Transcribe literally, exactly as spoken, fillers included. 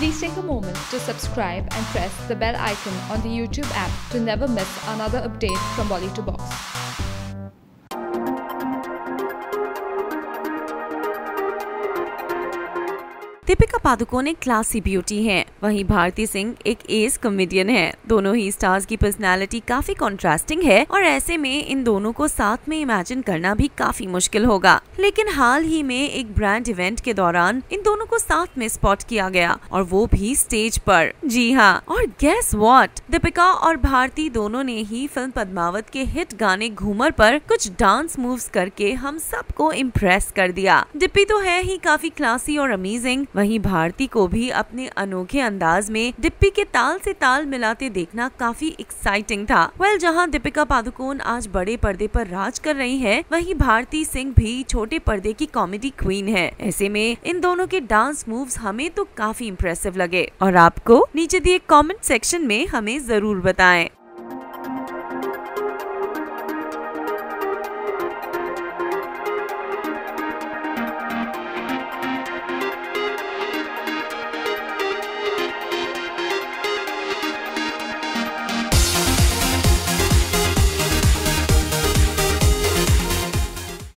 Please take a moment to subscribe and press the bell icon on the YouTube app to never miss another update from Bolly to Box. Deepika Padukone एक classy beauty हैं, वहीं भारती सिंह एक as comedian है। दोनों ही stars की personality काफी contrasting है और ऐसे में इन दोनों को साथ में इमेजिन करना भी काफी मुश्किल होगा। लेकिन हाल ही में एक ब्रांड इवेंट के दौरान इन दोनों को साथ में स्पॉट किया गया और वो भी स्टेज पर। जी हाँ, और गेस व्हाट, दीपिका और भारती दोनों ने ही फिल्म पद्मावत के हिट गाने घूमर पर कुछ डांस मूव्स करके हम सबको इम्प्रेस कर दिया। दीपी तो है ही काफी क्लासी और अमेजिंग, वहीं भारती को भी अपने अनोखे अंदाज में डिप्पी के ताल से ताल मिलाते देखना काफी एक्साइटिंग था। वेल, जहां दीपिका पादुकोण आज बड़े पर्दे पर राज कर रही है, वहीं भारती सिंह भी छोटे पर्दे की कॉमेडी क्वीन है। ऐसे में इन दोनों के डांस मूव्स हमें तो काफी इम्प्रेसिव लगे और आपको नीचे दिए कमेंट सेक्शन में हमें जरूर बताएं।